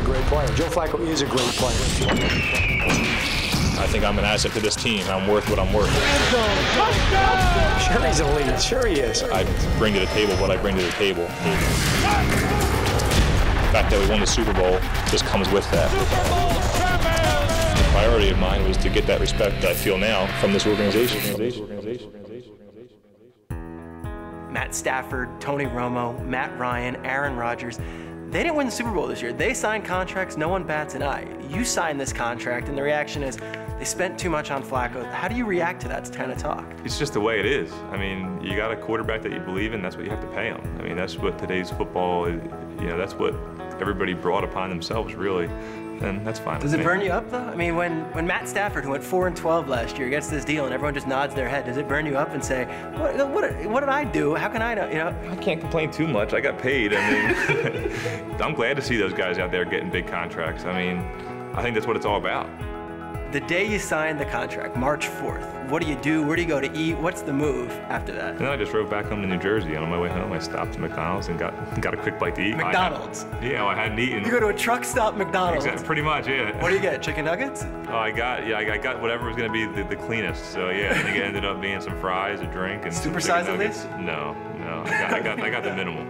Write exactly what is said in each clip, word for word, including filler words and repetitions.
a great player. Joe Flacco is a great player. I think I'm an asset to this team. I'm worth what I'm worth. Sure he's elite. Sure he is. I bring to the table what I bring to the table. The fact that we won the Super Bowl just comes with that. The priority of mine was to get that respect that I feel now from this organization. Matt Stafford, Tony Romo, Matt Ryan, Aaron Rodgers, they didn't win the Super Bowl this year. They signed contracts no one bats an eye. You signed this contract and the reaction is they spent too much on Flacco. How do you react to that kind of talk? It's just the way it is. I mean, you got a quarterback that you believe in, that's what you have to pay him. I mean, that's what today's football is, you know, that's what everybody brought upon themselves, really. And that's fine. Does it burn you up though? I mean, when, when Matt Stafford, who went four and twelve last year, gets this deal and everyone just nods their head, does it burn you up and say, what, what, what did I do? How can I know? You know? I can't complain too much. I got paid. I mean, I'm glad to see those guys out there getting big contracts. I mean, I think that's what it's all about. The day you signed the contract, March fourth, what do you do? Where do you go to eat? What's the move after that? And then I just drove back home to New Jersey, and on my way home, I stopped at McDonald's and got got a quick bite to eat. McDonald's? I had, yeah, well, I hadn't eaten. You go to a truck stop McDonald's? Exactly, pretty much, yeah. What do you get, chicken nuggets? Oh, I got, yeah, I got whatever was gonna be the, the cleanest. So yeah, I think it ended up being some fries, a drink, and Super some size chicken at nuggets. least? No, no, I got, I got, I got the minimal.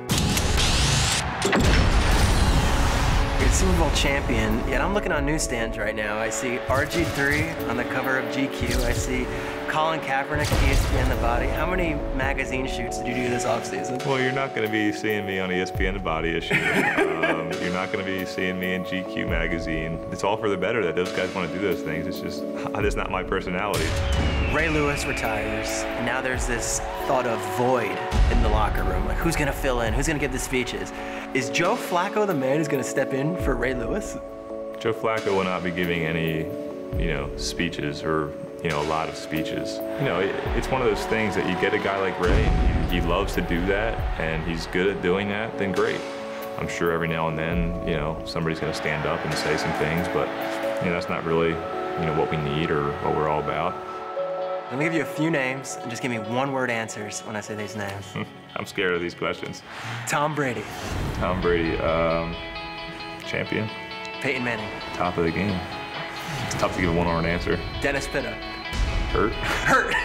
You're the Super Bowl champion, yet I'm looking on newsstands right now. I see R G three on the cover of G Q. I see Colin Kaepernick, E S P N The Body. How many magazine shoots did you do this offseason? Well, you're not going to be seeing me on E S P N The Body issue. um, you're not going to be seeing me in G Q magazine. It's all for the better that those guys want to do those things. It's just, that's not my personality. Ray Lewis retires, and now there's this thought of void in the locker room. Like, who's going to fill in? Who's going to give the speeches? Is Joe Flacco the man who's going to step in for Ray Lewis? Joe Flacco will not be giving any, you know, speeches or, you know, a lot of speeches. You know, it, it's one of those things that you get a guy like Ray, he, he loves to do that, and he's good at doing that, then great. I'm sure every now and then, you know, somebody's going to stand up and say some things, but, you know, that's not really, you know, what we need or what we're all about. I'm gonna give you a few names and just give me one-word answers when I say these names. I'm scared of these questions. Tom Brady. Tom Brady, um, champion. Peyton Manning. Top of the game. It's tough to give a one-word answer. Dennis Pitta. Hurt. Hurt.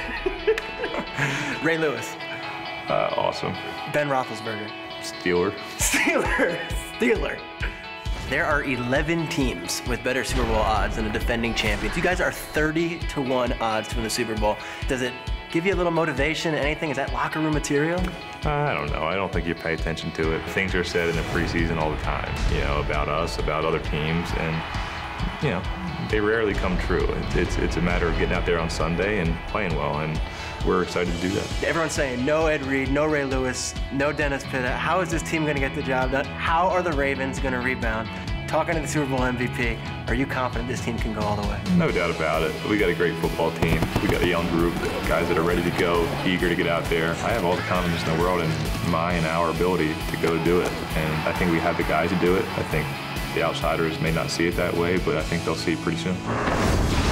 Ray Lewis. Uh, awesome. Ben Roethlisberger. Steeler. Steeler. Steeler. There are eleven teams with better Super Bowl odds than the defending champions. You guys are thirty to one odds to win the Super Bowl. Does it give you a little motivation, anything? Is that locker room material? Uh, I don't know. I don't think you pay attention to it. Things are said in the preseason all the time, you know, about us, about other teams, and, you know, they rarely come true. It's, it's a matter of getting out there on Sunday and playing well, and we're excited to do that. Everyone's saying no Ed Reed, no Ray Lewis, no Dennis Pitta. How is this team going to get the job done? How are the Ravens going to rebound? Talking to the Super Bowl M V P, are you confident this team can go all the way? No doubt about it. We got a great football team. We got a young group, guys that are ready to go, eager to get out there. I have all the confidence in the world in my and our ability to go do it. And I think we have the guys to do it. I think the outsiders may not see it that way, but I think they'll see it pretty soon.